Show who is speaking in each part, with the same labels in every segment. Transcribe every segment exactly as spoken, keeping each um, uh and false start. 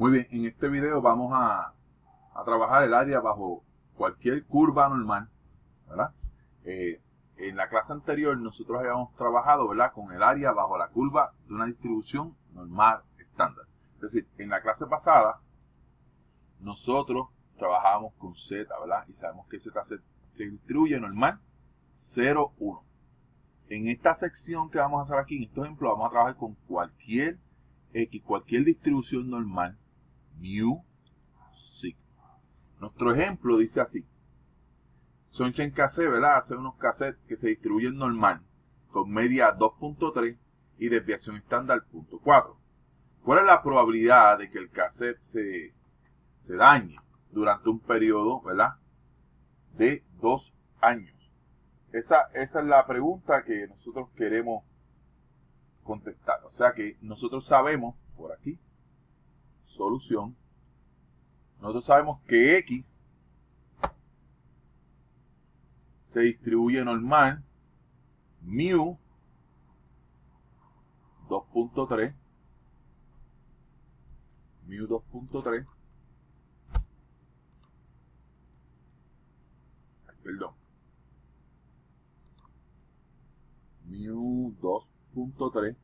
Speaker 1: Muy bien, en este video vamos a, a trabajar el área bajo cualquier curva normal, ¿verdad? Eh, en la clase anterior nosotros habíamos trabajado, ¿verdad?, con el área bajo la curva de una distribución normal estándar. Es decir, en la clase pasada nosotros trabajábamos con Z, ¿verdad? Y sabemos que Z se, se distribuye normal cero, uno. En esta sección que vamos a hacer aquí, en este ejemplo, vamos a trabajar con cualquier X, cualquier distribución normal, mu, sigma. Nuestro ejemplo dice así. Sunshine Cassette, ¿verdad? Hace unos cassettes que se distribuyen normal, con media dos punto tres y desviación estándar punto cuatro. ¿Cuál es la probabilidad de que el cassette se, se dañe durante un periodo, ¿verdad?, de dos años? Esa, esa es la pregunta que nosotros queremos contestar. O sea que nosotros sabemos, por aquí, solución, nosotros sabemos que X se distribuye normal, mu, dos punto tres, mu dos punto tres, perdón, mu dos punto tres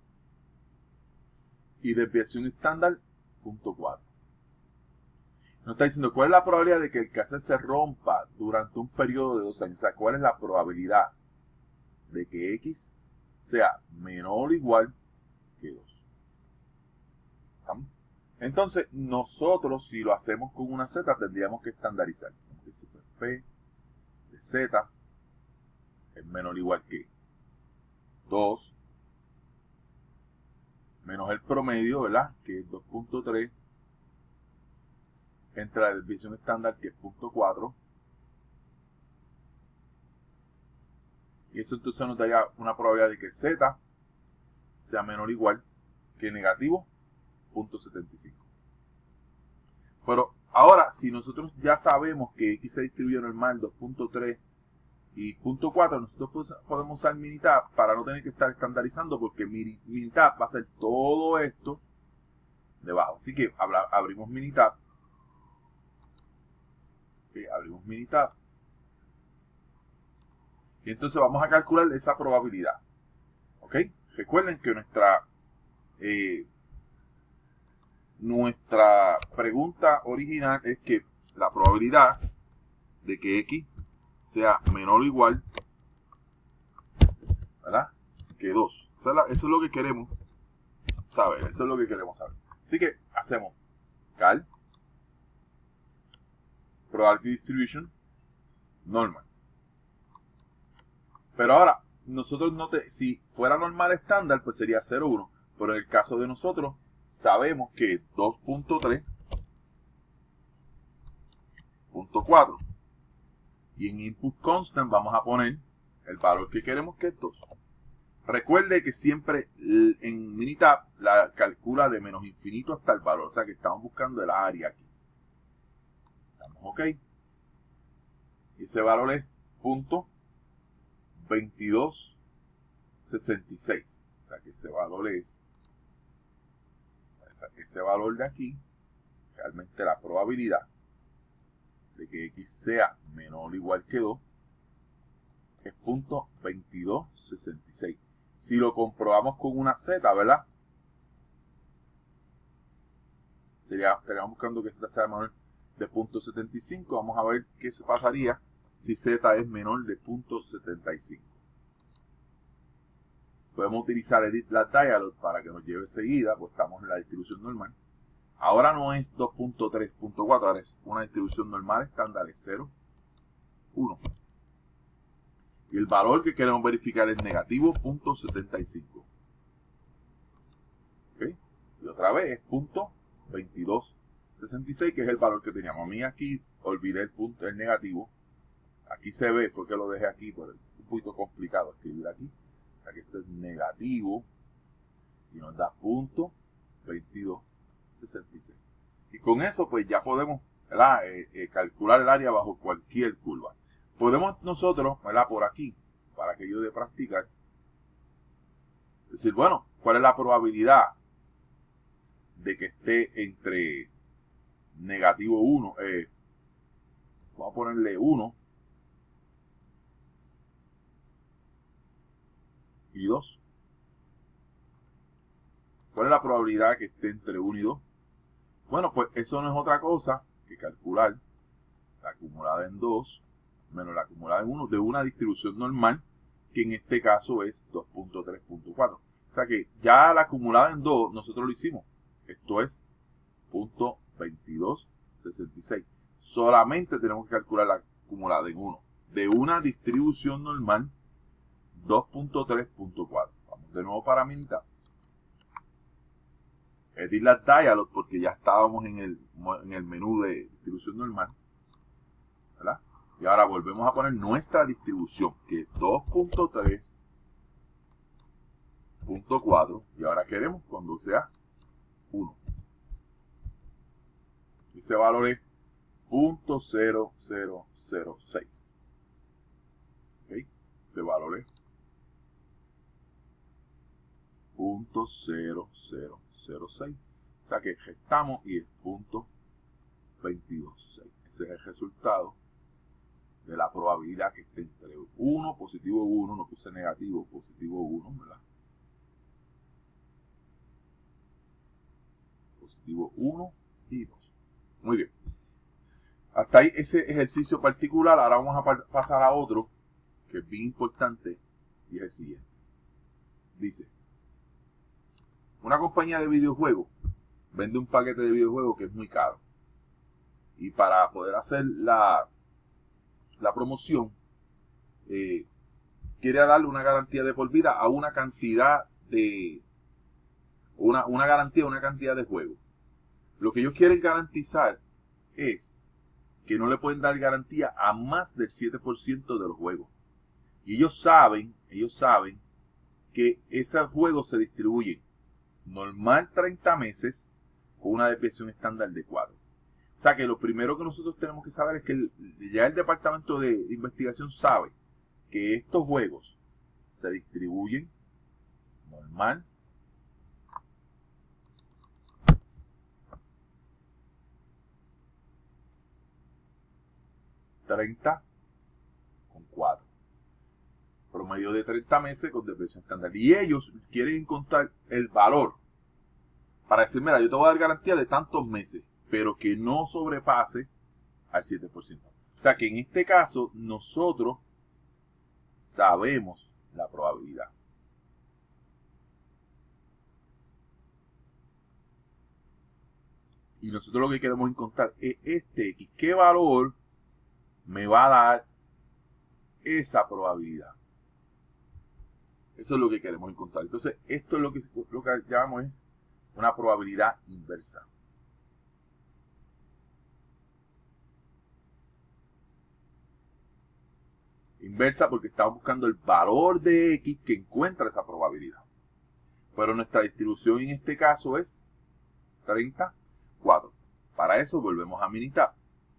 Speaker 1: y desviación estándar punto cuatro. Nos está diciendo cuál es la probabilidad de que el cassette se rompa durante un periodo de dos años. O sea, cuál es la probabilidad de que X sea menor o igual que dos. ¿Estamos? Entonces, nosotros, si lo hacemos con una Z, tendríamos que estandarizar. P de Z es menor o igual que dos menos el promedio, ¿verdad?, que es dos punto tres, entre la desviación estándar, que es punto cuatro, y eso entonces nos daría una probabilidad de que Z sea menor o igual que negativo punto setenta y cinco. Pero ahora, si nosotros ya sabemos que X se distribuye normal dos punto tres y punto cuatro, nosotros podemos usar Minitab para no tener que estar estandarizando, porque Minitab va a hacer todo esto debajo. Así que abrimos Minitab. Okay, abrimos Minitab. Y entonces vamos a calcular esa probabilidad. ¿Ok? Recuerden que nuestra, eh, nuestra pregunta original es que la probabilidad de que X sea menor o igual, ¿verdad?, que dos. Eso es, la, eso es lo que queremos saber. Eso es lo que queremos saber. Así que hacemos cal, probability distribution, normal. Pero ahora, nosotros no te, si fuera normal estándar, pues sería cero, uno. Pero en el caso de nosotros, sabemos que dos punto tres, punto cuatro. Y en input constant vamos a poner el valor que queremos, que es dos. Recuerde que siempre en Minitab la calcula de menos infinito hasta el valor. O sea que estamos buscando el área aquí. Estamos ok. Y ese valor es punto veintidós sesenta y seis. O sea que ese valor es, ese valor de aquí, realmente la probabilidad de que X sea menor o igual que dos es punto veintidós sesenta y seis. Si lo comprobamos con una Z, ¿verdad?, sería, estaríamos buscando que Z sea menor de punto setenta y cinco. Vamos a ver qué se pasaría si Z es menor de punto setenta y cinco. Podemos utilizar Edit Last Dialog para que nos lleve seguida, pues estamos en la distribución normal. Ahora no es dos punto tres punto cuatro, ahora es una distribución normal estándar, es cero, uno. Y el valor que queremos verificar es negativo punto setenta y cinco. ¿Okay? Y otra vez es punto veintidós sesenta y seis, que es el valor que teníamos. A mí aquí olvidé el punto, el negativo. Aquí se ve porque lo dejé aquí, pero es un poquito complicado escribir aquí. O sea que esto es negativo y nos da punto veintidós sesenta y seis. Y con eso pues ya podemos, ¿verdad?, eh, eh, calcular el área bajo cualquier curva. Podemos nosotros, ¿verdad?, por aquí, para que yo de practicar, decir, bueno, ¿cuál es la probabilidad de que esté entre negativo uno, eh, vamos a ponerle uno y dos. ¿Cuál es la probabilidad que esté entre uno y dos? Bueno, pues eso no es otra cosa que calcular la acumulada en dos menos la acumulada en uno de una distribución normal, que en este caso es dos punto tres punto cuatro. O sea que ya la acumulada en dos nosotros lo hicimos. Esto es punto veintidós sesenta y seis. Solamente tenemos que calcular la acumulada en uno de una distribución normal dos punto tres punto cuatro. Vamos de nuevo para militar. Edit las dialog porque ya estábamos en el, en el menú de distribución normal, ¿verdad? Y ahora volvemos a poner nuestra distribución, que es dos punto tres punto cuatro, y ahora queremos cuando sea uno. Ese valor es punto cero cero cero seis. ¿Okay? Ese valor es punto cero cero cero seis. O sea que gestamos y es punto veintidós seis. Ese es el resultado de la probabilidad que esté entre uno, positivo uno, no puse negativo, positivo uno, ¿verdad? Positivo uno y dos. Muy bien. Hasta ahí ese ejercicio particular. Ahora vamos a pasar a otro que es bien importante y es el siguiente. Dice, una compañía de videojuegos vende un paquete de videojuegos que es muy caro. Y para poder hacer la, la promoción, eh, quiere darle una garantía de por vida a una cantidad de... Una, una garantía a una cantidad de juegos. Lo que ellos quieren garantizar es que no le pueden dar garantía a más del siete por ciento de los juegos. Y ellos saben, ellos saben que esos juegos se distribuyen normal treinta meses con una depreciación estándar de cuatro. O sea que lo primero que nosotros tenemos que saber es que el, ya el departamento de investigación sabe que estos juegos se distribuyen normal treinta con cuatro. Promedio de treinta meses con depreciación estándar. Y ellos quieren encontrar el valor para decir, mira, yo te voy a dar garantía de tantos meses, pero que no sobrepase al siete por ciento. O sea que en este caso nosotros sabemos la probabilidad. Y nosotros lo que queremos encontrar es este X. ¿Qué valor me va a dar esa probabilidad? Eso es lo que queremos encontrar. Entonces, esto es lo que, lo que llamamos es una probabilidad inversa. Inversa porque estamos buscando el valor de X que encuentra esa probabilidad. Pero nuestra distribución en este caso es treinta, cuatro. Para eso volvemos a Minitab.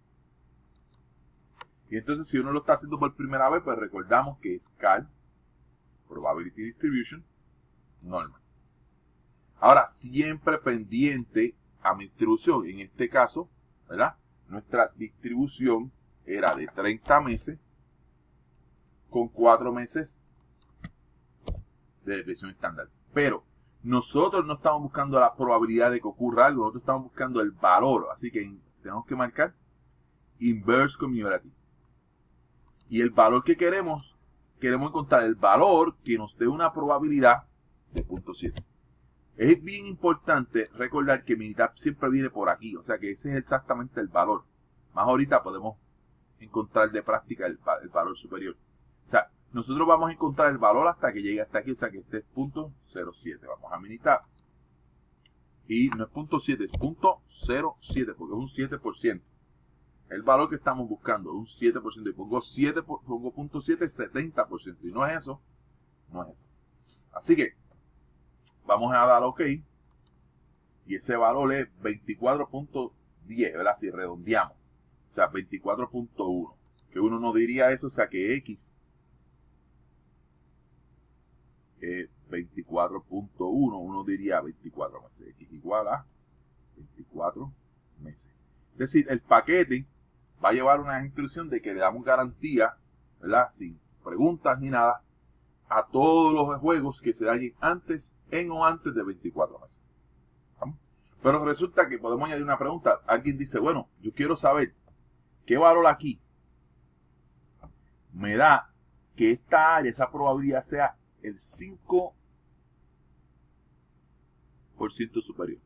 Speaker 1: Y entonces si uno lo está haciendo por primera vez, pues recordamos que es cal, probability distribution, normal. Ahora, siempre pendiente a mi distribución. En este caso, ¿verdad? Nuestra distribución era de treinta meses con cuatro meses de depresión estándar. Pero nosotros no estamos buscando la probabilidad de que ocurra algo, nosotros estamos buscando el valor. Así que tenemos que marcar inverse cumulative. Y el valor que queremos, queremos encontrar el valor que nos dé una probabilidad de punto siete. Es bien importante recordar que Minitab siempre viene por aquí, o sea que ese es exactamente el valor. Más ahorita podemos encontrar de práctica el, el valor superior. O sea, nosotros vamos a encontrar el valor hasta que llegue hasta aquí, o sea que este es punto cero siete. Vamos a Minitab. Y no es punto siete, es punto cero siete, porque es un siete por ciento. El valor que estamos buscando es un siete por ciento. Y pongo siete, pongo punto siete, setenta por ciento. Y no es eso, no es eso. Así que vamos a dar OK. Y ese valor es veinticuatro punto diez, ¿verdad? Si redondeamos. O sea, veinticuatro punto uno. Que uno no diría eso, o sea que X es veinticuatro punto uno. Uno diría veinticuatro meses. X igual a veinticuatro meses. Es decir, el paquete va a llevar una instrucción de que le damos garantía, ¿verdad? Sin preguntas ni nada, a todos los juegos que se dañen antes, en o antes de veinticuatro meses. ¿Vamos? Pero resulta que podemos añadir una pregunta. Alguien dice, bueno, yo quiero saber qué valor aquí me da que esta área, esa probabilidad sea el cinco por ciento superior.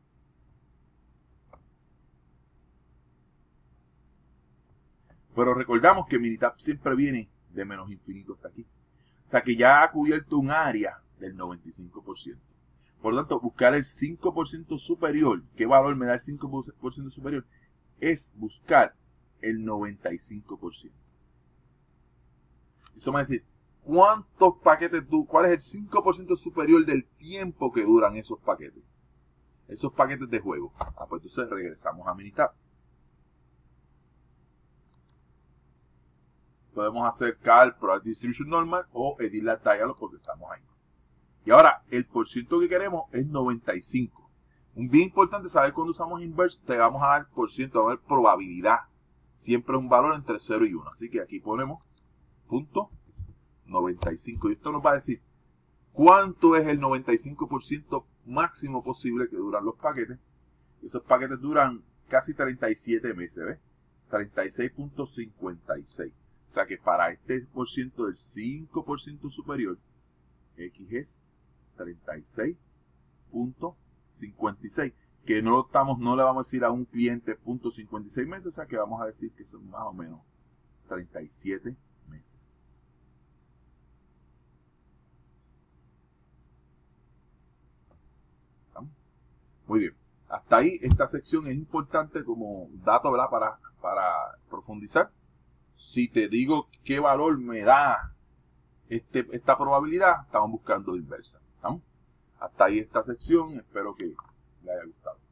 Speaker 1: Pero recordamos que Minitab siempre viene de menos infinito hasta aquí. O sea que ya ha cubierto un área del noventa y cinco por ciento. Por lo tanto, buscar el cinco por ciento superior, ¿qué valor me da el cinco por ciento superior? Es buscar el noventa y cinco por ciento. Eso me va a decir, ¿cuántos paquetes tú, cuál es el cinco por ciento superior del tiempo que duran esos paquetes? Esos paquetes de juego. Ah, pues entonces regresamos a Minitab. Podemos hacer cal, probability distribution normal o edit la dialog porque estamos ahí. Y ahora, el porciento que queremos es noventa y cinco. Un bien importante saber cuando usamos inverse, te vamos a dar por ciento, vamos a dar probabilidad. Siempre un valor entre cero y uno. Así que aquí ponemos punto noventa y cinco. Y esto nos va a decir cuánto es el noventa y cinco por ciento máximo posible que duran los paquetes. Esos paquetes duran casi treinta y siete meses, ¿ves? treinta y seis punto cincuenta y seis. O sea que para este por ciento del cinco por ciento superior, X es treinta y seis punto cincuenta y seis. Que no, lo estamos, no le vamos a decir a un cliente punto cincuenta y seis meses, o sea que vamos a decir que son más o menos treinta y siete meses. ¿Estamos? Muy bien. Hasta ahí esta sección es importante como dato, ¿verdad? Para, para profundizar. Si te digo qué valor me da este, esta probabilidad, estamos buscando inversa. ¿Estamos? Hasta ahí esta sección. Espero que le haya gustado.